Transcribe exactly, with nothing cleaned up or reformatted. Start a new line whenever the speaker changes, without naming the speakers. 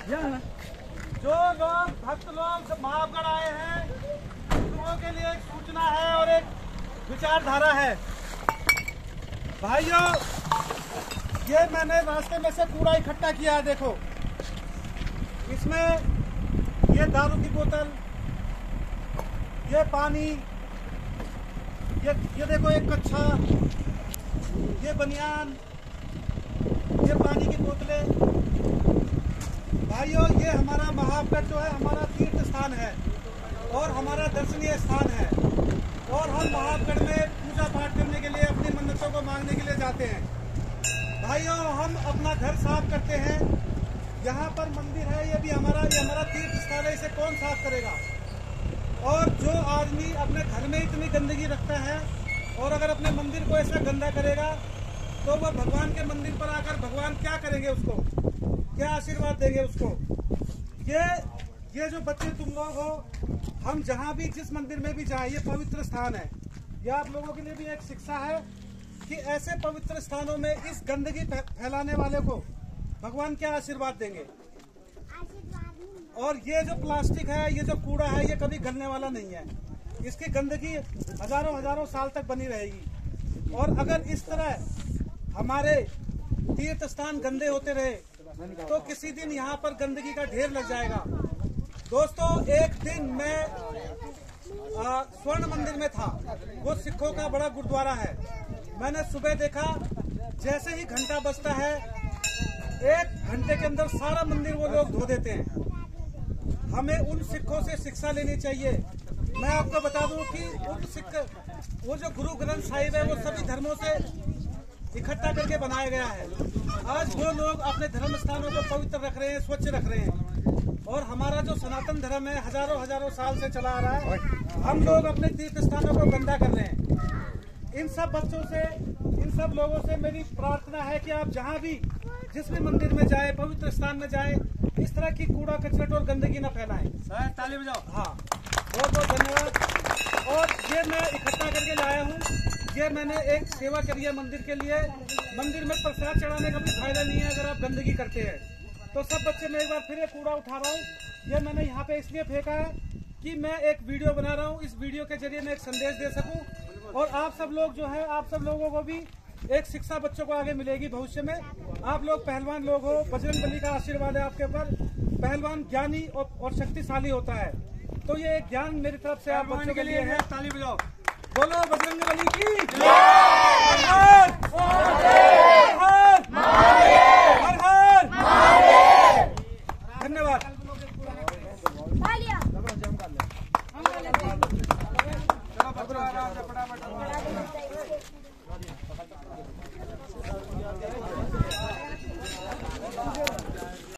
जो लोग भक्त लोग महावगढ़ आए हैं उन लोगों के लिए एक सूचना है और एक विचारधारा है। भाइयों, ये मैंने रास्ते में से कूड़ा इकट्ठा किया है। देखो, इसमें ये दारू की बोतल, ये पानी, ये ये देखो एक कच्छा, ये बनियान, ये पानी की बोतलें। भाइयों, ये हमारा महावगढ़ जो है हमारा तीर्थ स्थान है और हमारा दर्शनीय स्थान है और हम महावगढ़ में पूजा पाठ करने के लिए अपनी मन्नतों को मांगने के लिए जाते हैं। भाइयों, हम अपना घर साफ करते हैं। यहाँ पर मंदिर है, ये भी हमारा ये हमारा तीर्थ स्थान है, इसे कौन साफ करेगा? और जो आदमी अपने घर में इतनी गंदगी रखता है और अगर अपने मंदिर को ऐसा गंदा करेगा तो वह भगवान के मंदिर पर आकर भगवान क्या करेंगे? उसको क्या आशीर्वाद देंगे उसको? ये ये जो बच्चे तुम लोग हो, हम जहाँ भी जिस मंदिर में भी जाएं, ये पवित्र स्थान है। यह आप लोगों के लिए भी एक शिक्षा है कि ऐसे पवित्र स्थानों में इस गंदगी फैलाने वाले को भगवान क्या आशीर्वाद देंगे? और ये जो प्लास्टिक है, ये जो कूड़ा है, ये कभी गलने वाला नहीं है। इसकी गंदगी हजारों हजारों साल तक बनी रहेगी। और अगर इस तरह हमारे तीर्थ स्थान गंदे होते रहे तो किसी दिन यहाँ पर गंदगी का ढेर लग जाएगा। दोस्तों, एक दिन मैं स्वर्ण मंदिर में था। वो सिखों का बड़ा गुरुद्वारा है। मैंने सुबह देखा, जैसे ही घंटा बजता है एक घंटे के अंदर सारा मंदिर वो लोग धो देते हैं। हमें उन सिखों से शिक्षा लेनी चाहिए। मैं आपको बता दूं कि उन सिख वो जो गुरु ग्रंथ साहिब है वो सभी धर्मों से इकट्ठा करके बनाया गया है। आज वो लोग अपने धर्म स्थानों को पवित्र रख रहे हैं, स्वच्छ रख रहे हैं। और हमारा जो सनातन धर्म है हजारों हजारों साल से चला आ रहा है, हम लोग अपने तीर्थ स्थानों को गंदा कर रहे हैं। इन सब बच्चों से, इन सब लोगों से मेरी प्रार्थना है कि आप जहाँ भी जिस भी मंदिर में जाए, पवित्र स्थान में जाए, इस तरह की कूड़ा कचरा और गंदगी न फैलाएं। सर ताली बजाओ। हाँ, बहुत बहुत धन्यवाद। और ये मैं इकट्ठा करके लाया हूँ। ये मैंने एक सेवा करी है मंदिर के लिए। मंदिर में प्रसाद चढ़ाने का भी फायदा नहीं है अगर आप गंदगी करते हैं। तो सब बच्चे, मैं एक बार फिर ये कूड़ा उठा रहा हूँ। ये मैंने यहाँ पे इसलिए फेंका है कि मैं एक वीडियो बना रहा हूँ। इस वीडियो के जरिए मैं एक संदेश दे सकूँ और आप सब लोग जो है, आप सब लोगों को भी एक शिक्षा बच्चों को आगे मिलेगी भविष्य में। आप लोग पहलवान लोग हो, बजरंगबली का आशीर्वाद है आपके ऊपर। पहलवान ज्ञानी और, और शक्तिशाली होता है। तो ये एक ज्ञान मेरी तरफ से आप बच्चों के लिए है। ताली बजाओ, बोलो बजरंगबली की जय। हर हर हर हर हर। धन्यवाद। फटाफट